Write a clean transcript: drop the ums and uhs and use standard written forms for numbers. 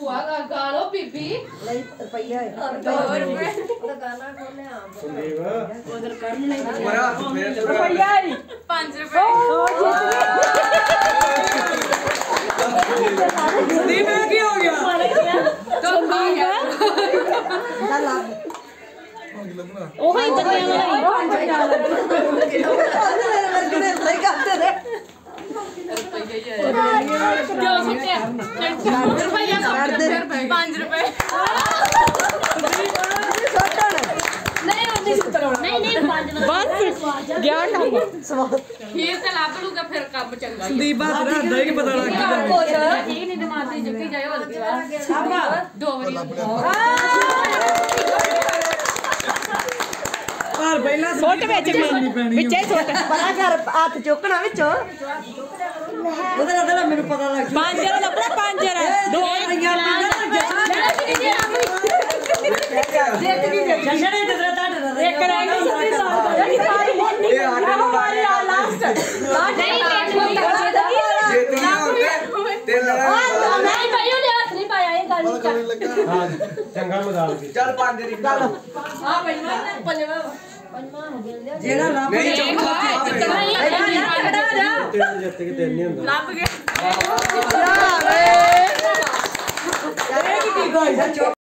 ਭੂਆ ਗਾ ਲੋ ਬੀਬੀ ਲਈ ਰੁਪਈਆ ਹੈ 2 ਰੁਪਏ ਉਹਦਾ ਗਾਣਾ ਖੋਲੇ ਆ ਸੰਦੀਪ ਉਧਰ ਕਰਨ ਨਹੀਂ ਮਰਾ ਰੁਪਈਆ ਹੈ 5 ਰੁਪਏ ਸੰਦੀਪ ਇਹ ਕੀ ਹੋ ਗਿਆ तो आ गया ਚੱਲ ਆ ਉਹ ਹੀ ਬੰਦਿਆਂ ਵਾਲਾ ਲੈ ਕਰਦੇ ਨੇ जो सकते 5 रुपए ਨਹੀਂ ਬਸ ਗਿਆ ਕੰਮ फिर से लाभ लूगा फिर काम चंगा ਸੰਦੀਪ ਬਾਤ ਰਹਿੰਦਾ ਹੀ ਪਤਾ ਲੱਗ ਗਿਆ ठीक नहीं दिमाग दी चुकी जाए और ਸਾਬਾ 2 बारी ਪਰ ਪਹਿਲਾਂ ਸੁੱਟ ਵਿੱਚ ਵਿੱਚੇ ਸੁੱਟ ਪਤਾ ਕਰ ਹੱਥ ਚੁੱਕਣਾ ਵਿੱਚੋਂ ਉਹਦਾ ਉਹਦਾ ਮੈਨੂੰ ਪਤਾ ਲੱਗ ਗਿਆ 5 ਜਰਾ ਲੱਭਣਾ 5 ਜਰਾ ਦੋ ਰਈਆਂ ਜਿੱਤ ਗਈ ਜਸ਼ਨ ਨੇ ਤੇਰਾ ਤੁਹਾਡਾ ਇੱਕ ਰਹਿ ਗਈ ਜਿਹੜੀ ਸਾਰੀ ਮੋਟੀ ਇਹ ਆਟੇ ਨੂੰ ਮਾਰੀ ਆ ਲਾਸਟ ਜੇ ਤੂੰ ਤੇ ਲੜਾ ਨਹੀਂ ਭਾਈ ਉਹਨੇ ਹੱਥ ਨਹੀਂ ਪਾਇਆ ਇਹ ਗੱਲ ਨਹੀਂ ਹਾਂ ਚੰਗਾ ਮਜ਼ਾਕ ਕੀ ਚੱਲ 5 ਦੀ ਚੱਲ हां पंजवा पंजवा ਜਿਹੜਾ ਲੱਭ ਨਹੀਂ ਚੌਥਾ नहीं ਜਿੱਤ ਕੇ ਤਿੰਨ ਨਹੀਂ ਹੁੰਦਾ लाभ गया ਯਾਰ ਇਹ ਕੀ ਗੋਲ